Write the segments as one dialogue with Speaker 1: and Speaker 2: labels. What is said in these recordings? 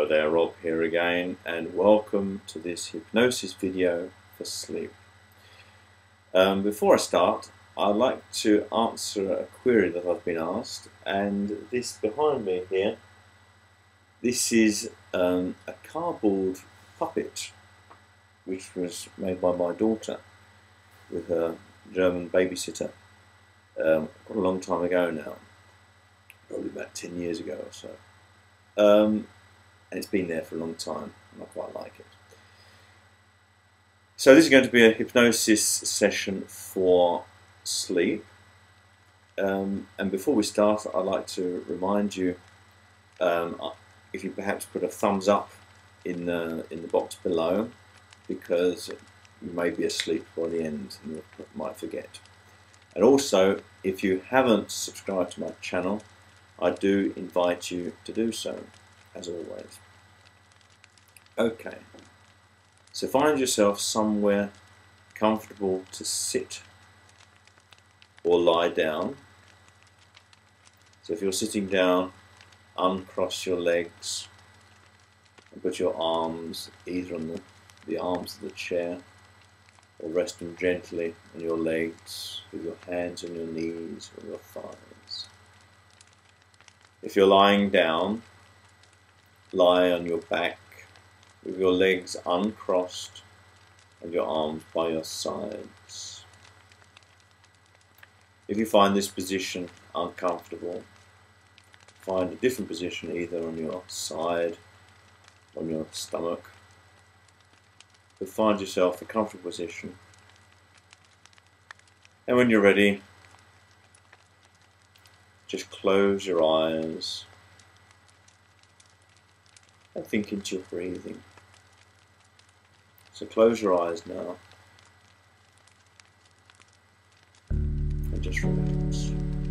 Speaker 1: Hello there, Rob here again, and welcome to this hypnosis video for sleep. Before I start, I'd like to answer a query that I've been asked, and this behind me here, this is a cardboard puppet which was made by my daughter with her German babysitter quite a long time ago now, probably about 10 years ago or so. And it's been there for a long time, and I quite like it. So this is going to be a hypnosis session for sleep. And before we start, I'd like to remind you, if you perhaps put a thumbs up in the box below, because you may be asleep by the end and you might forget. And also, if you haven't subscribed to my channel, I do invite you to do so, as always. Okay, so find yourself somewhere comfortable to sit or lie down. So if you're sitting down, uncross your legs and put your arms either on the arms of the chair, or rest them gently on your legs with your hands on your knees or your thighs. If you're lying down, lie on your back with your legs uncrossed and your arms by your sides. If you find this position uncomfortable, find a different position either on your side, on your stomach, but find yourself a comfortable position. And when you're ready, just close your eyes and think into your breathing. So close your eyes now and just relax.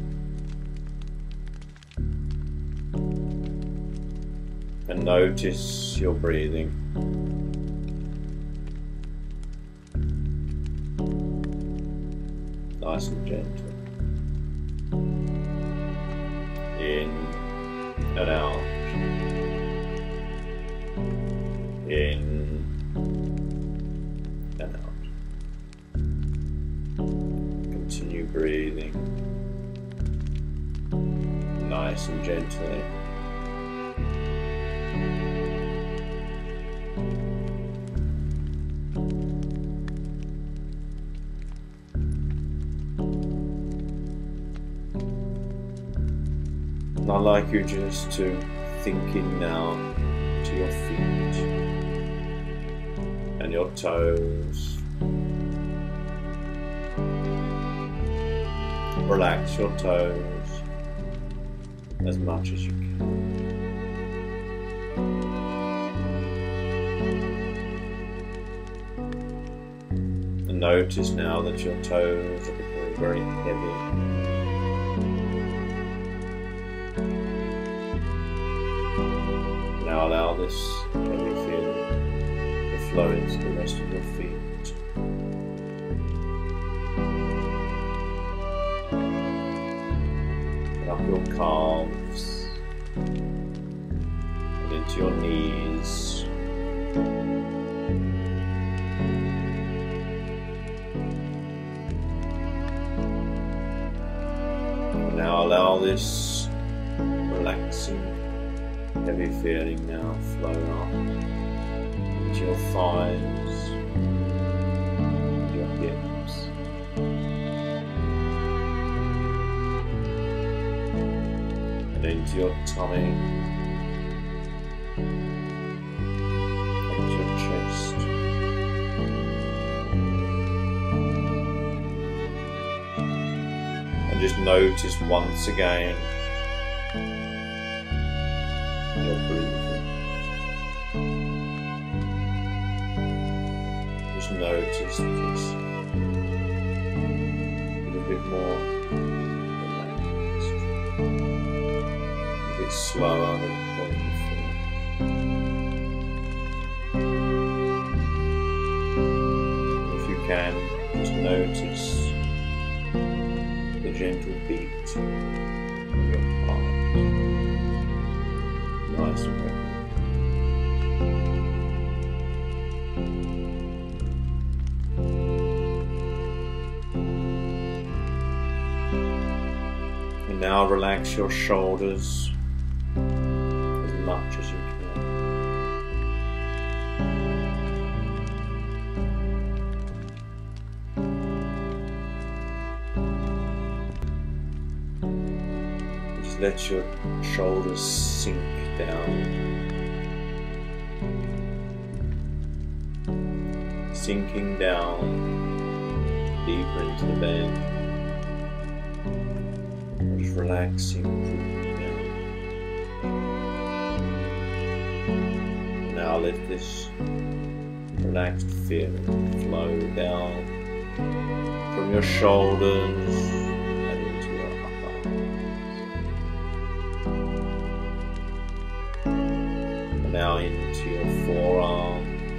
Speaker 1: And notice your breathing. Nice and gentle. In and out. In and out. Continue breathing nice and gently. And I'd like you just to think in now to your feet and your toes. Relax your toes as much as you can. And notice now that your toes are becoming very heavy. Now allow this heavy feeling to flow into the rest of your feet. And up your calves and into your knees. And now allow this relaxing heavy feeling now flow up into your thighs, your hips, and into your tummy, into your chest, and just notice once again your breathing. Just notice that it's a little bit more relaxed, a bit slower than what you feel. If you can, just notice the gentle beat of your heart. Nice and regular. relax your shoulders as much as you can. Just let your shoulders sink down. Sinking down deeper into the bed, just relaxing down. Now let this relaxed feeling flow down from your shoulders and into your upper arms, and now into your forearms.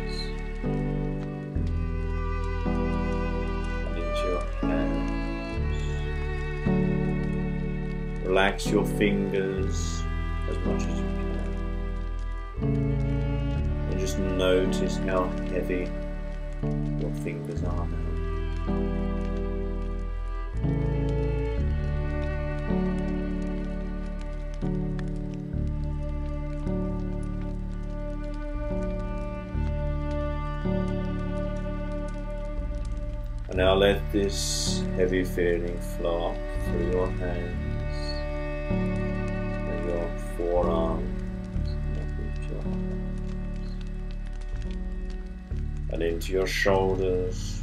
Speaker 1: Relax your fingers as much as you can, and just notice how heavy your fingers are now. And now let this heavy feeling flow up through your hands and your forearms and up into your arms and into your shoulders.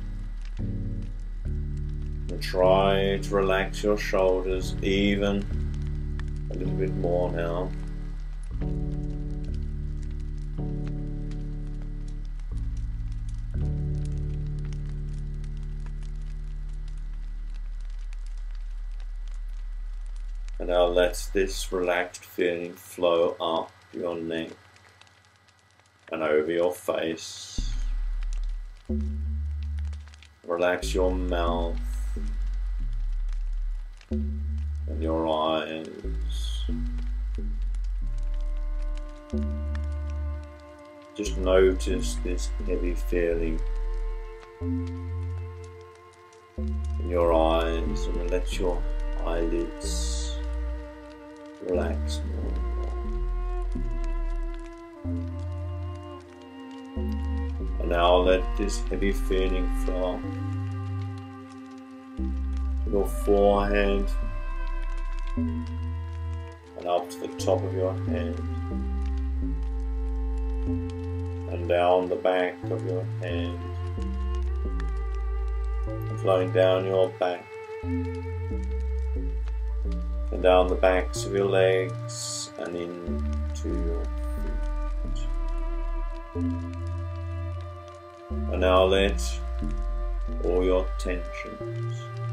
Speaker 1: And try to relax your shoulders even a little bit more now. And now let this relaxed feeling flow up your neck and over your face. Relax your mouth and your eyes. Just notice this heavy feeling in your eyes, and let your eyelids relax more and more. And now let this heavy feeling flow up your forehead and up to the top of your head and down the back of your head and flowing down your back and down the backs of your legs and into your feet. And now let all your tensions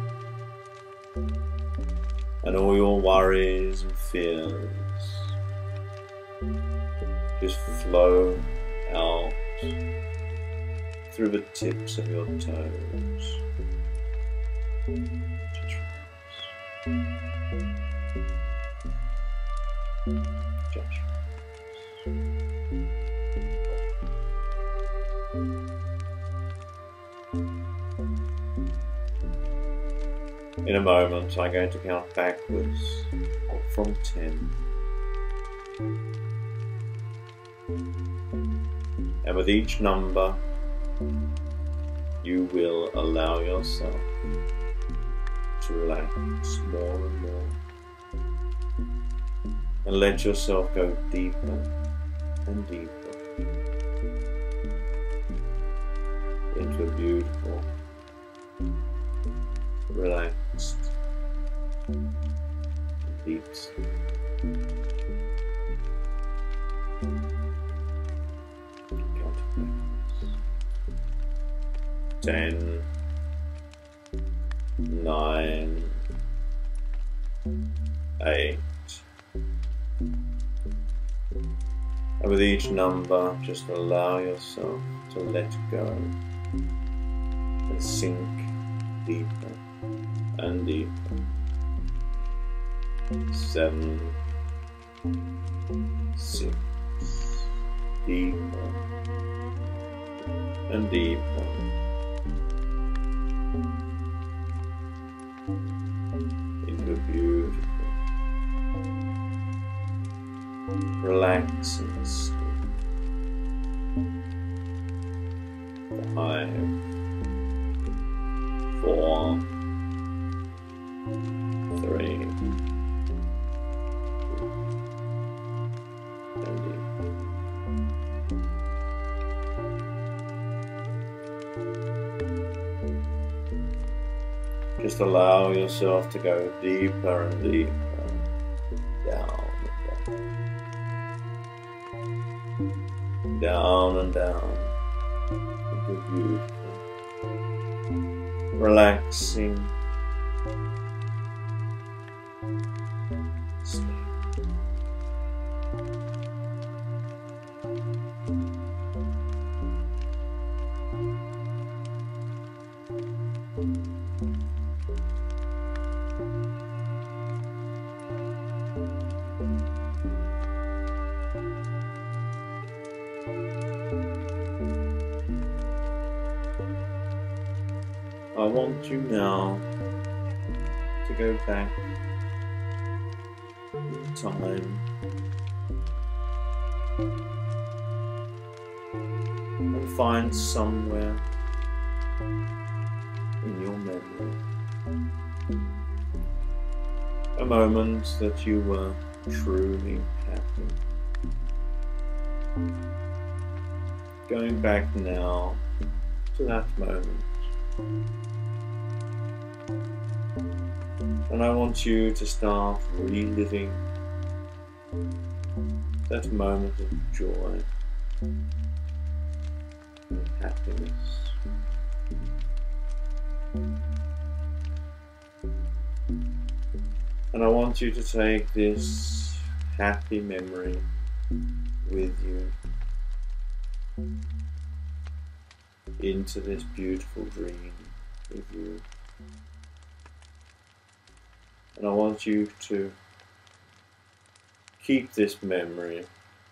Speaker 1: and all your worries and fears just flow out through the tips of your toes. Just in a moment, I'm going to count backwards from 10. And with each number, you will allow yourself to relax more and more. And let yourself go deeper and deeper into a beautiful, relaxed, deep sleep. Count backwards. 10, 9, 8. And with each number, just allow yourself to let go and sink deeper and deeper. 7, 6, deeper and deeper. Into a beautiful, relax and sleep. 5, 4, 3, 2. Just allow yourself to go deeper and deeper down and down and down into beautiful, relaxing sleep. I want you now to go back in time and find somewhere in your memory a moment that you were truly happy. Going back now to that moment. And I want you to start reliving that moment of joy and happiness. And I want you to take this happy memory with you into this beautiful dream with you. And I want you to keep this memory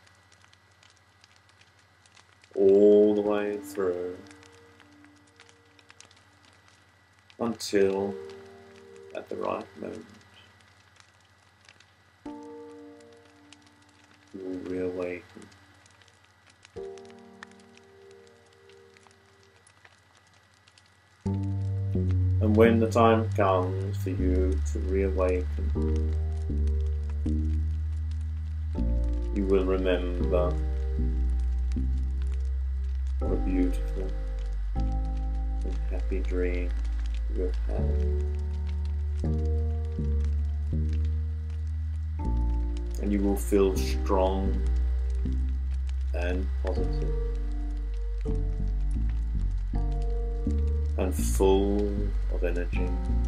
Speaker 1: all the way through until at the right moment you will reawaken. And when the time comes for you to reawaken, you will remember what a beautiful and happy dream you have had. And you will feel strong and positive and full of energy.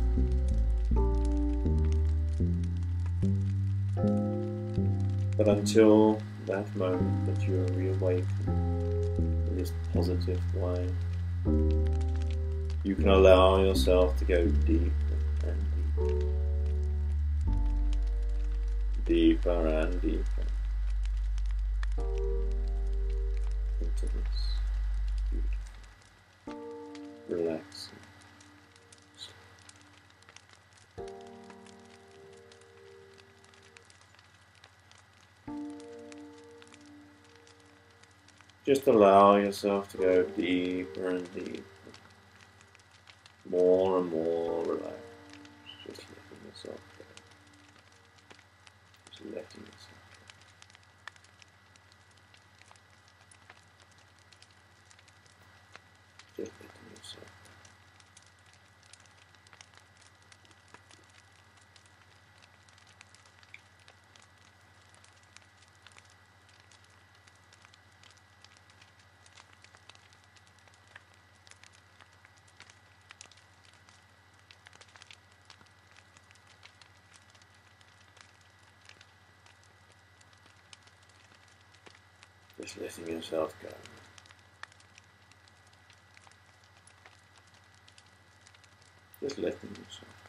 Speaker 1: But until that moment that you are reawakened in this positive way, you can allow yourself to go deeper and deeper, deeper and deeper into this beautiful, relaxing. Just allow yourself to go deeper and deeper, more and more relaxed, just letting yourself go, just letting yourself go, just letting yourself go. Just letting yourself go. Just letting yourself go.